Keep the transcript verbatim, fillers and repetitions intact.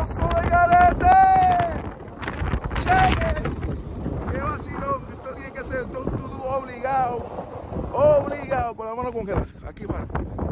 ¡Vamos, sube garete! ¡Cheque! ¡Qué vacilón! Esto tiene que ser todo, todo obligado. Obligado. Con la mano congelada. Aquí, para.